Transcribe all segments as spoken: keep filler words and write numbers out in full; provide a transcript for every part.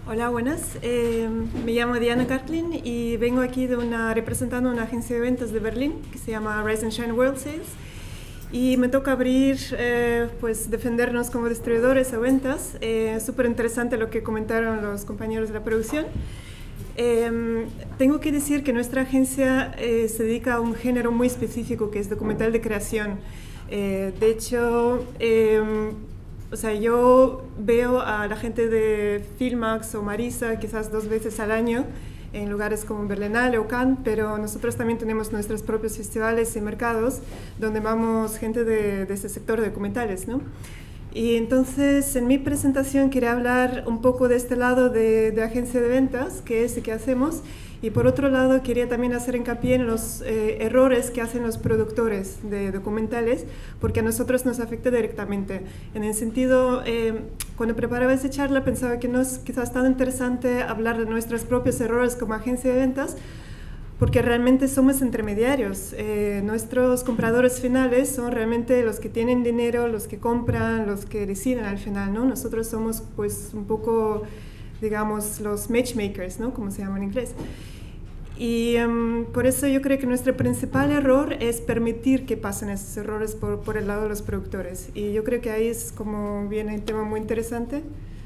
Hola, buenas. Eh, me llamo Diana Karklin y vengo aquí de una, representando una agencia de ventas de Berlín que se llama Rise and Shine World Sales. Y me toca abrir, eh, pues defendernos como distribuidores o ventas. Eh, Súper interesante lo que comentaron los compañeros de la producción. Eh, tengo que decir que nuestra agencia eh, se dedica a un género muy específico que es documental de creación. Eh, de hecho, eh, o sea, yo veo a la gente de Filmax o Marisa quizás dos veces al año en lugares como Berlinale o Cannes, pero nosotros también tenemos nuestros propios festivales y mercados donde vamos gente de, de ese sector de documentales, ¿no? Y entonces en mi presentación quería hablar un poco de este lado de, de agencia de ventas, que es y qué hacemos, y por otro lado quería también hacer hincapié en los eh, errores que hacen los productores de documentales, porque a nosotros nos afecta directamente. En el sentido, eh, cuando preparaba esa charla pensaba que no es quizás tan interesante hablar de nuestros propios errores como agencia de ventas, porque realmente somos intermediarios. Eh, nuestros compradores finales son realmente los que tienen dinero, los que compran, los que deciden al final, ¿no? Nosotros somos pues un poco, digamos, los matchmakers, ¿no? Como se llama en inglés. Y um, por eso yo creo que nuestro principal error es permitir que pasen esos errores por, por el lado de los productores. Y yo creo que ahí es como viene un tema muy interesante.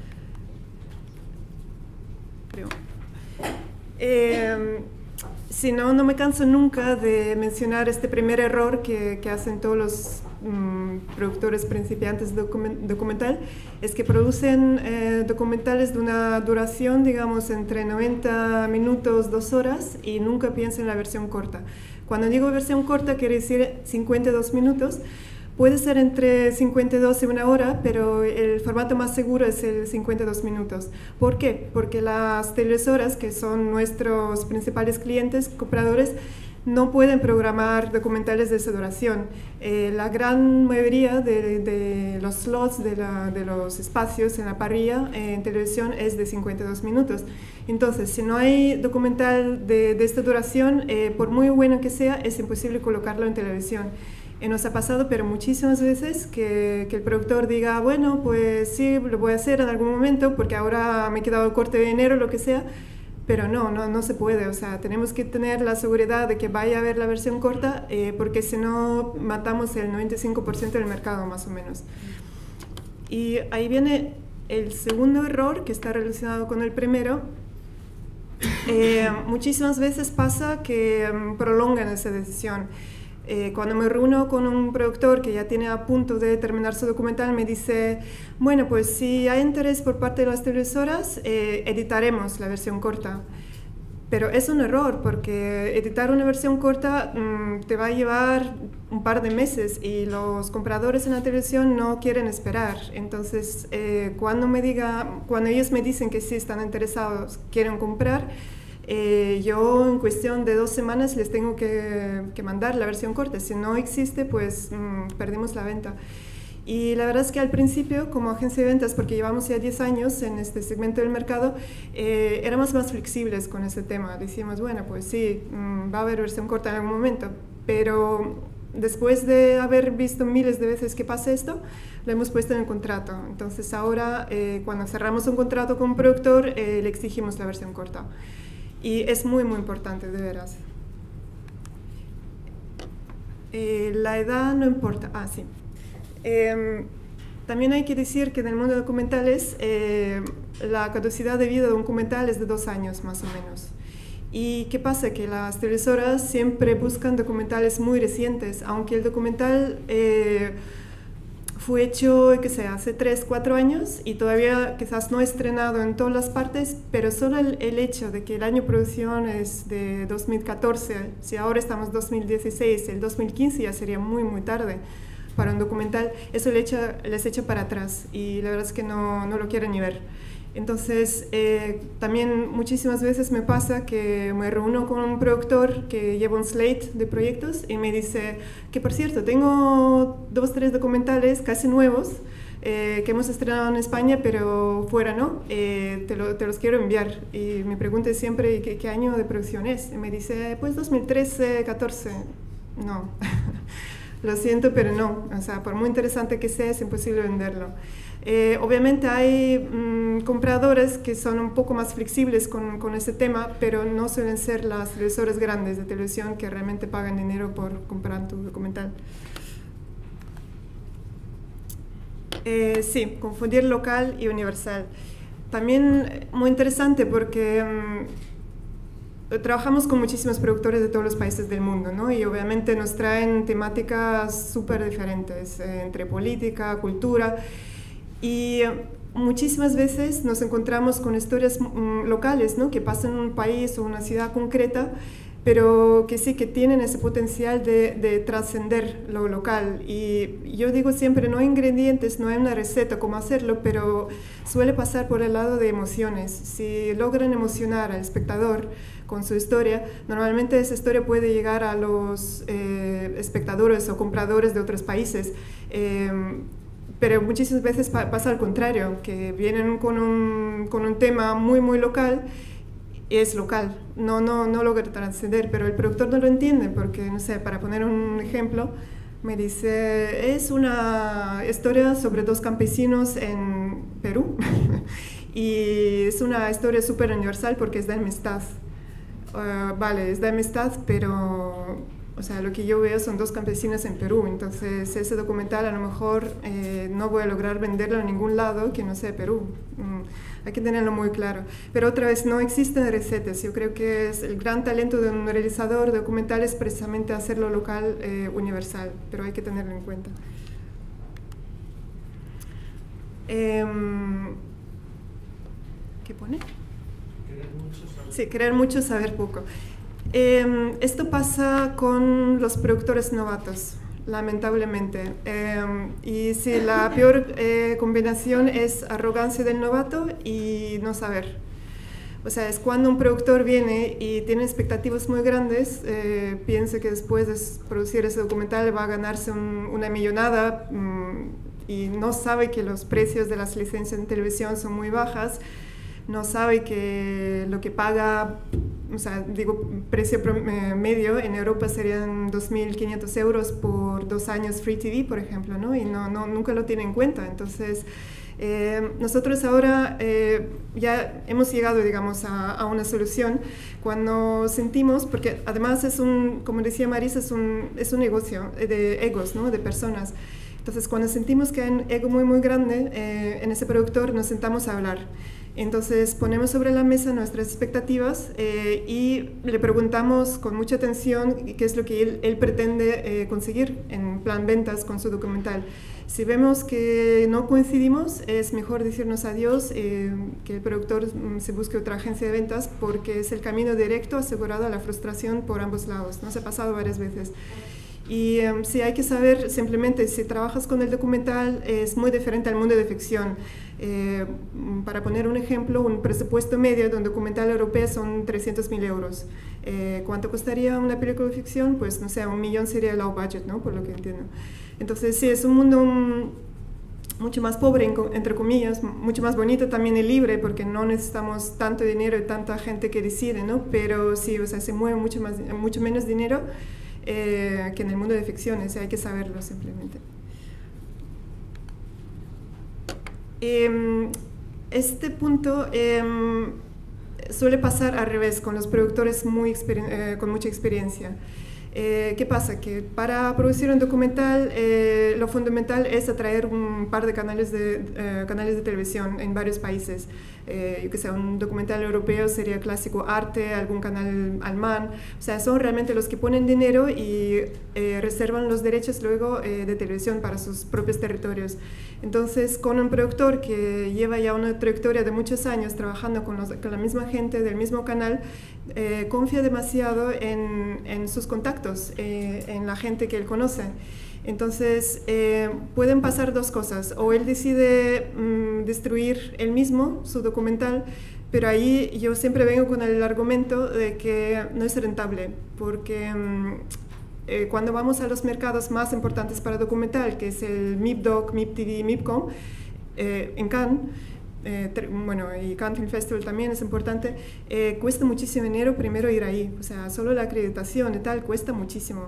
Creo. Eh, Si no, no me canso nunca de mencionar este primer error que, que hacen todos los um, productores principiantes de document, documental, es que producen eh, documentales de una duración, digamos, entre noventa minutos, dos horas, y nunca piensan en la versión corta. Cuando digo versión corta, quiere decir cincuenta y dos minutos. Puede ser entre cincuenta y dos y una hora, pero el formato más seguro es el cincuenta y dos minutos. ¿Por qué? Porque las televisoras, que son nuestros principales clientes, compradores, no pueden programar documentales de esa duración. Eh, la gran mayoría de, de los slots, de, la, de los espacios en la parrilla eh, en televisión es de cincuenta y dos minutos. Entonces, si no hay documental de, de esta duración, eh, por muy bueno que sea, es imposible colocarlo en televisión. Y nos ha pasado, pero muchísimas veces, que, que el productor diga, bueno, pues sí, lo voy a hacer en algún momento porque ahora me he quedado corte de dinero, lo que sea, pero no, no, no se puede. O sea, tenemos que tener la seguridad de que vaya a haber la versión corta, eh, porque si no, matamos el noventa y cinco por ciento del mercado, más o menos. Y ahí viene el segundo error, que está relacionado con el primero. Eh, muchísimas veces pasa que um, prolongan esa decisión. Eh, cuando me reúno con un productor que ya tiene a punto de terminar su documental, me dice, bueno, pues si hay interés por parte de las televisoras, eh, editaremos la versión corta. Pero es un error, porque editar una versión corta mmm, te va a llevar un par de meses y los compradores en la televisión no quieren esperar. Entonces, eh, cuando, me diga, cuando ellos me dicen que sí están interesados, quieren comprar, Eh, yo en cuestión de dos semanas les tengo que, que mandar la versión corta. Si no existe, pues mmm, perdimos la venta. Y la verdad es que al principio, como agencia de ventas, porque llevamos ya diez años en este segmento del mercado, eh, éramos más flexibles con ese tema. Decíamos, bueno, pues sí, mmm, va a haber versión corta en algún momento, pero después de haber visto miles de veces que pasa esto, lo hemos puesto en el contrato. Entonces ahora, eh, cuando cerramos un contrato con un productor, eh, le exigimos la versión corta. Y es muy, muy importante, de veras. Eh, la edad no importa. Ah, sí. Eh, también hay que decir que en el mundo de documentales, eh, la caducidad de vida de un documental es de dos años, más o menos. ¿Y qué pasa? Que las televisoras siempre buscan documentales muy recientes, aunque el documental Eh, fue hecho, qué sé, hace tres, cuatro años y todavía quizás no estrenado en todas las partes, pero solo el, el hecho de que el año de producción es de dos mil catorce, si ahora estamos en dos mil dieciséis, el dos mil quince ya sería muy, muy tarde para un documental, eso le echa, les echa para atrás y la verdad es que no, no lo quieren ni ver. Entonces, eh, también muchísimas veces me pasa que me reúno con un productor que lleva un slate de proyectos y me dice que, por cierto, tengo dos, tres documentales casi nuevos eh, que hemos estrenado en España, pero fuera no, eh, te, lo, te los quiero enviar. Y mi pregunta es siempre, ¿qué, qué año de producción es? Y me dice, pues dos mil trece, catorce. No, lo siento, pero no. O sea, por muy interesante que sea, es imposible venderlo. Eh, obviamente hay mmm, compradores que son un poco más flexibles con, con ese tema, pero no suelen ser las televisoras grandes de televisión que realmente pagan dinero por comprar tu documental. Eh, sí, confundir local y universal. También muy interesante porque mmm, trabajamos con muchísimos productores de todos los países del mundo, ¿no? Y obviamente nos traen temáticas súper diferentes, eh, entre política, cultura. Y muchísimas veces nos encontramos con historias mm, locales, ¿no? Que pasan en un país o una ciudad concreta, pero que sí que tienen ese potencial de, de trascender lo local. Y yo digo siempre, no hay ingredientes, no hay una receta cómo hacerlo, pero suele pasar por el lado de emociones. Si logran emocionar al espectador con su historia, normalmente esa historia puede llegar a los eh, espectadores o compradores de otros países. Eh, Pero muchísimas veces pa pasa al contrario, que vienen con un, con un tema muy, muy local, y es local, no, no, no logra trascender, pero el productor no lo entiende, porque, no sé, para poner un ejemplo, me dice, es una historia sobre dos campesinos en Perú, y es una historia súper universal porque es de amistad. Uh, vale, es de amistad, pero... O sea, lo que yo veo son dos campesinos en Perú, entonces ese documental a lo mejor eh, no voy a lograr venderlo en ningún lado que no sea Perú. Mm, hay que tenerlo muy claro. Pero otra vez, no existen recetas. Yo creo que es el gran talento de un realizador documental es precisamente hacerlo local, eh, universal, pero hay que tenerlo en cuenta. Eh, ¿Qué pone? Querer mucho, saber Sí, querer mucho, saber poco. Eh, esto pasa con los productores novatos, lamentablemente. Eh, y sí, la peor eh, combinación es arrogancia del novato y no saber. O sea, es cuando un productor viene y tiene expectativas muy grandes, eh, piensa que después de producir ese documental va a ganarse un, una millonada mmm, y no sabe que los precios de las licencias en televisión son muy bajas, no sabe que lo que paga, o sea, digo, precio medio en Europa serían dos mil quinientos euros por dos años Free T V, por ejemplo, ¿no? Y no, no, nunca lo tiene en cuenta. Entonces, eh, nosotros ahora eh, ya hemos llegado, digamos, a, a una solución cuando sentimos, porque además es un, como decía Marisa, es un, es un negocio de egos, ¿no? De personas. Entonces, cuando sentimos que hay un ego muy, muy grande eh, en ese productor, nos sentamos a hablar. Entonces ponemos sobre la mesa nuestras expectativas eh, y le preguntamos con mucha atención qué es lo que él, él pretende eh, conseguir en plan ventas con su documental. Si vemos que no coincidimos, es mejor decirnos adiós, eh, que el productor mm, se busque otra agencia de ventas, porque es el camino directo asegurado a la frustración por ambos lados. Nos ha pasado varias veces. Y um, sí, hay que saber simplemente, si trabajas con el documental, es muy diferente al mundo de ficción. Eh, para poner un ejemplo, un presupuesto medio de un documental europeo son trescientos mil euros. Eh, ¿Cuánto costaría una película de ficción? Pues no sé, un millón sería el low budget, ¿no? Por lo que entiendo. Entonces sí, es un mundo um, mucho más pobre, entre comillas, mucho más bonito también y libre, porque no necesitamos tanto dinero y tanta gente que decide, ¿no? Pero sí, o sea, se mueve mucho, más, mucho menos dinero Eh, que en el mundo de ficciones, hay que saberlo simplemente. Eh, este punto eh, suele pasar al revés con los productores muy eh, con mucha experiencia. Eh, ¿Qué pasa? Que para producir un documental eh, lo fundamental es atraer un par de canales de, eh, canales de televisión en varios países. Eh, yo que sé, un documental europeo sería Clásico Arte, algún canal alemán. O sea, son realmente los que ponen dinero y eh, reservan los derechos luego eh, de televisión para sus propios territorios. Entonces, con un productor que lleva ya una trayectoria de muchos años trabajando con, los, con la misma gente del mismo canal, eh, confía demasiado en, en sus contactos, eh, en la gente que él conoce. Entonces, eh, pueden pasar dos cosas. O él decide mmm, destruir él mismo su documental, pero ahí yo siempre vengo con el argumento de que no es rentable, porque mmm, eh, cuando vamos a los mercados más importantes para documental, que es el MIPDoc, MIPTV, MIPCOM, eh, en Cannes, Eh, bueno, y Cannes Film Festival también es importante, eh, cuesta muchísimo dinero primero ir ahí, o sea, solo la acreditación y tal cuesta muchísimo.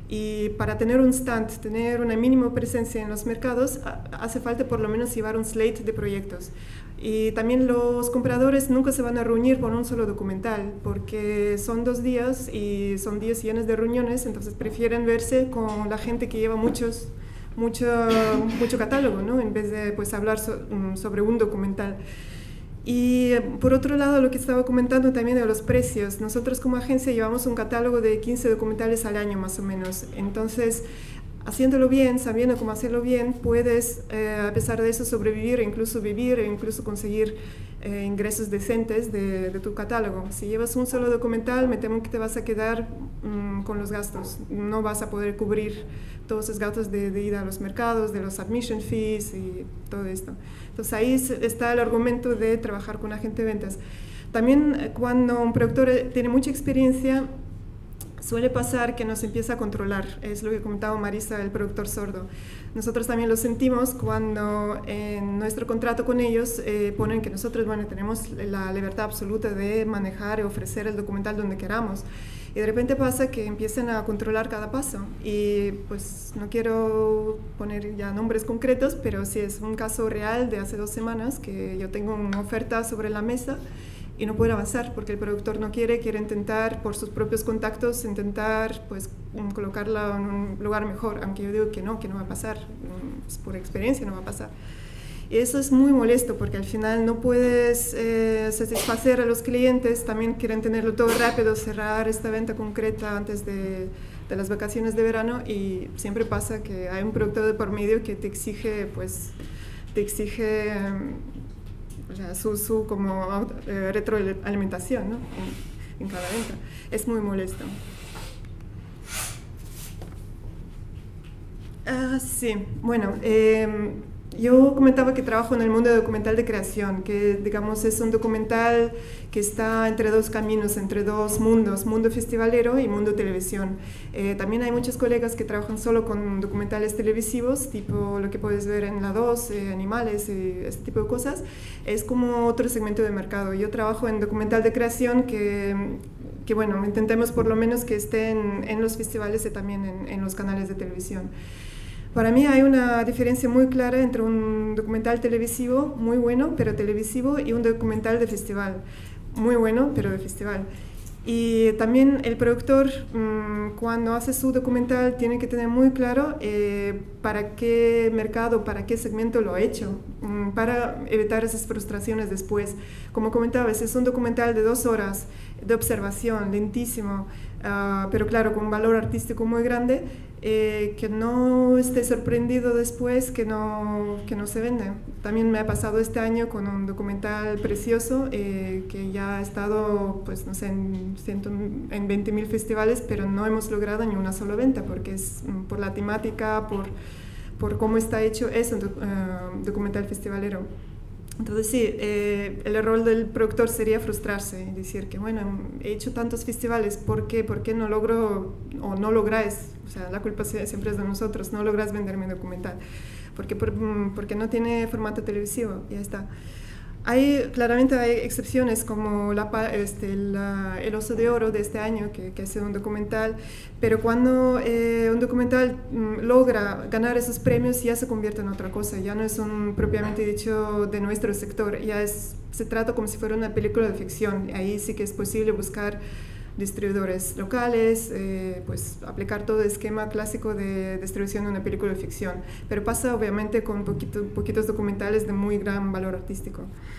Y para tener un stand, tener una mínima presencia en los mercados, hace falta por lo menos llevar un slate de proyectos. Y también los compradores nunca se van a reunir por un solo documental, porque son dos días y son días llenos de reuniones, entonces prefieren verse con la gente que lleva muchos, mucho, mucho catálogo, ¿no? En vez de pues, hablar so, sobre un documental. Y por otro lado, lo que estaba comentando también de los precios. Nosotros como agencia llevamos un catálogo de quince documentales al año más o menos. Entonces, haciéndolo bien, sabiendo cómo hacerlo bien, puedes, eh, a pesar de eso, sobrevivir, incluso vivir, e incluso conseguir eh, ingresos decentes de, de tu catálogo. Si llevas un solo documental, me temo que te vas a quedar mmm, con los gastos. No vas a poder cubrir todos esos gastos de, de ida a los mercados, de los admission fees y todo esto. Entonces ahí está el argumento de trabajar con agente de ventas. También cuando un productor tiene mucha experiencia, suele pasar que nos empieza a controlar. Es lo que comentaba Marisa, el productor sordo. Nosotros también lo sentimos cuando en nuestro contrato con ellos eh, ponen que nosotros bueno, tenemos la libertad absoluta de manejar y ofrecer el documental donde queramos. Y de repente pasa que empiezan a controlar cada paso. Y pues no quiero poner ya nombres concretos, pero sí es un caso real de hace dos semanas que yo tengo una oferta sobre la mesa y no puedo avanzar porque el productor no quiere, quiere intentar por sus propios contactos, intentar pues colocarla en un lugar mejor, aunque yo digo que no, que no va a pasar, pues, por experiencia no va a pasar. Y eso es muy molesto porque al final no puedes eh, satisfacer a los clientes, también quieren tenerlo todo rápido, cerrar esta venta concreta antes de, de las vacaciones de verano y siempre pasa que hay un productor de por medio que te exige, pues, te exige o sea, su, su como eh, retroalimentación, ¿no? en, en cada venta. Es muy molesto. Ah, sí, bueno, eh, yo comentaba que trabajo en el mundo documental de creación, que digamos es un documental que está entre dos caminos, entre dos mundos, mundo festivalero y mundo televisión. Eh, también hay muchos colegas que trabajan solo con documentales televisivos, tipo lo que puedes ver en La dos, eh, Animales, eh, este tipo de cosas. Es como otro segmento de mercado. Yo trabajo en documental de creación que, que bueno, intentemos por lo menos que esté en, en los festivales y también en, en los canales de televisión. Para mí hay una diferencia muy clara entre un documental televisivo muy bueno, pero televisivo, y un documental de festival, muy bueno, pero de festival. Y también el productor, mmm, cuando hace su documental, tiene que tener muy claro eh, para qué mercado, para qué segmento lo ha hecho, mmm, para evitar esas frustraciones después. Como comentaba, es un documental de dos horas de observación, lentísimo, uh, pero claro, con un valor artístico muy grande, eh, que no esté sorprendido después que no, que no se vende. También me ha pasado este año con un documental precioso eh, que ya ha estado, pues no sé, en, en veinte mil festivales, pero no hemos logrado ni una sola venta, porque es por la temática, por, por cómo está hecho, es un uh, documental festivalero. Entonces sí, eh, el error del productor sería frustrarse y decir que bueno, he hecho tantos festivales, ¿por qué? ¿Por qué no logro o no lográis? O sea, la culpa siempre es de nosotros, no logras vender mi documental, porque, por, porque no tiene formato televisivo, ya está. Hay, claramente hay excepciones como la, este, la, El Oso de Oro de este año, que, que ha sido un documental, pero cuando eh, un documental mm, logra ganar esos premios ya se convierte en otra cosa, ya no es un propiamente dicho de nuestro sector, ya es, se trata como si fuera una película de ficción. Ahí sí que es posible buscar distribuidores locales, eh, pues aplicar todo el esquema clásico de distribución de una película de ficción, pero pasa obviamente con poquito, poquitos documentales de muy gran valor artístico.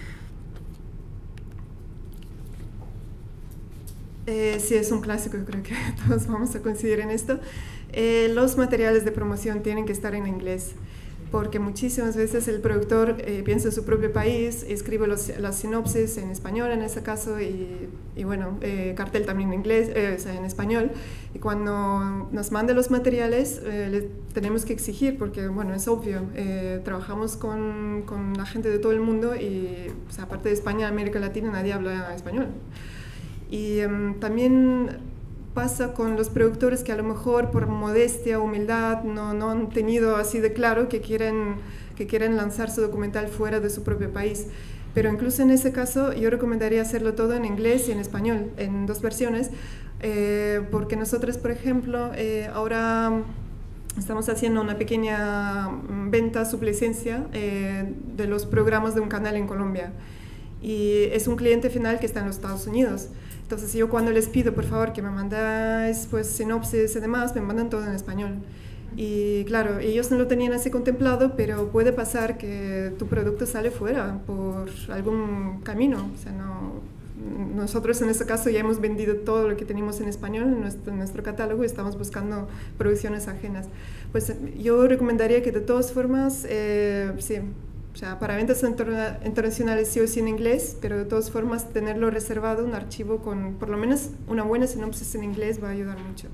Eh, sí, es un clásico, creo que todos vamos a coincidir en esto. Eh, los materiales de promoción tienen que estar en inglés, porque muchísimas veces el productor eh, piensa en su propio país, escribe los, las sinopsis en español en ese caso, y, y bueno, eh, cartel también en inglés, eh, o sea, en español, y cuando nos manda los materiales eh, le tenemos que exigir, porque bueno, es obvio, eh, trabajamos con, con la gente de todo el mundo y o sea, aparte de España, América Latina, nadie habla español. Y um, también pasa con los productores que a lo mejor por modestia, humildad, no, no han tenido así de claro que quieren, que quieren lanzar su documental fuera de su propio país. Pero incluso en ese caso yo recomendaría hacerlo todo en inglés y en español, en dos versiones, Eh, porque nosotros, por ejemplo, eh, ahora estamos haciendo una pequeña venta, sublicencia eh, de los programas de un canal en Colombia. Y es un cliente final que está en los Estados Unidos. Entonces yo cuando les pido, por favor, que me mandáis pues, sinopsis y demás, me mandan todo en español. Y claro, ellos no lo tenían así contemplado, pero puede pasar que tu producto sale fuera por algún camino. O sea, no, nosotros en este caso ya hemos vendido todo lo que tenemos en español en nuestro, en nuestro catálogo y estamos buscando producciones ajenas. Pues yo recomendaría que de todas formas, eh, sí, o sea, para ventas interna internacionales sí o sí en inglés, pero de todas formas tenerlo reservado, un archivo con por lo menos una buena sinopsis en inglés va a ayudar mucho.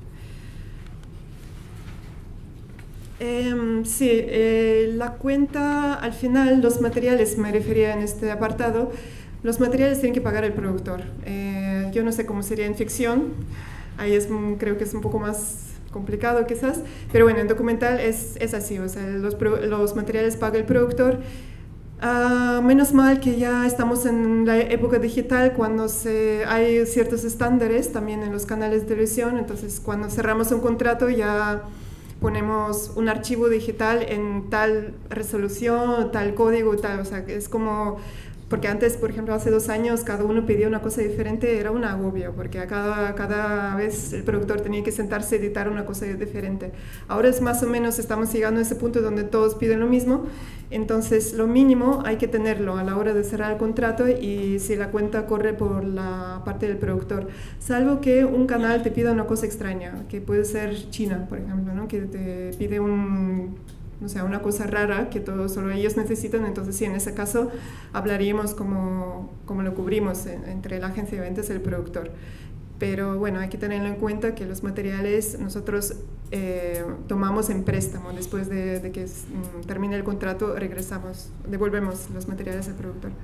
Eh, sí, eh, la cuenta, al final, los materiales, me refería en este apartado, los materiales tienen que pagar el productor. Eh, yo no sé cómo sería en ficción, ahí es, creo que es un poco más complicado quizás, pero bueno, en documental es, es así, o sea, los, los materiales paga el productor. Uh, menos mal que ya estamos en la época digital cuando se, hay ciertos estándares también en los canales de televisión, entonces cuando cerramos un contrato ya ponemos un archivo digital en tal resolución, tal código, tal, o sea, es como, porque antes, por ejemplo, hace dos años cada uno pedía una cosa diferente, era un agobio, porque a cada, cada vez el productor tenía que sentarse a editar una cosa diferente. Ahora es más o menos, estamos llegando a ese punto donde todos piden lo mismo, entonces lo mínimo hay que tenerlo a la hora de cerrar el contrato y si la cuenta corre por la parte del productor, salvo que un canal te pida una cosa extraña, que puede ser China, por ejemplo, ¿no? Que te pide un, no sé, una cosa rara que todo, solo ellos necesitan, entonces sí, en ese caso hablaríamos como, como lo cubrimos en, entre la agencia de ventas y el productor. Pero bueno, hay que tenerlo en cuenta que los materiales nosotros eh, tomamos en préstamo. Después de, de que mm, termine el contrato, regresamos, devolvemos los materiales al productor.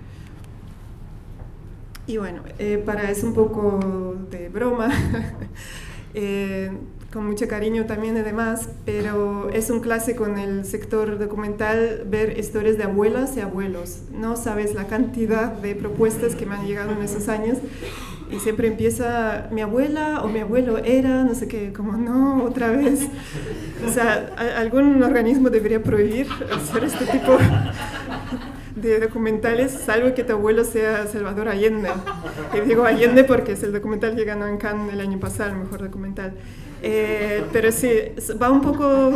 Y bueno, eh, para es un poco de broma, eh, con mucho cariño también y demás, pero es un clásico en el sector documental ver historias de abuelas y abuelos. No sabes la cantidad de propuestas que me han llegado en esos años. Y siempre empieza, mi abuela o mi abuelo era, no sé qué, como no, otra vez. O sea, algún organismo debería prohibir hacer este tipo de documentales, salvo que tu abuelo sea Salvador Allende. Y digo Allende porque es el documental que ganó en Cannes el año pasado, el mejor documental. Eh, pero sí, va un poco,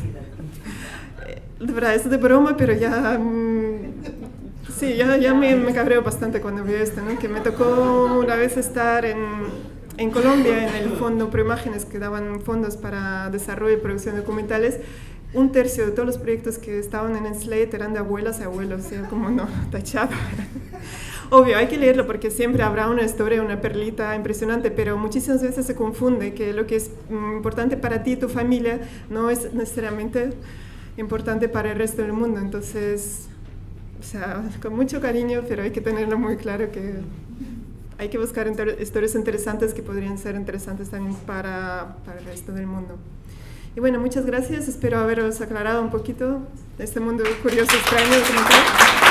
de verdad, es de broma, pero ya... Mm, Sí, ya, ya me, me cabreo bastante cuando veo esto, ¿no? Que me tocó una vez estar en, en Colombia, en el fondo Proimágenes, que daban fondos para desarrollo y producción de documentales. Un tercio de todos los proyectos que estaban en el Slate eran de abuelas y abuelos, ¿sí? Como no, tachado. Obvio, hay que leerlo porque siempre habrá una historia, una perlita impresionante, pero muchísimas veces se confunde que lo que es importante para ti y tu familia no es necesariamente importante para el resto del mundo. Entonces... O sea, con mucho cariño, pero hay que tenerlo muy claro que hay que buscar inter historias interesantes que podrían ser interesantes también para, para el resto del mundo. Y bueno, muchas gracias. Espero haberos aclarado un poquito de este mundo curioso, extraño.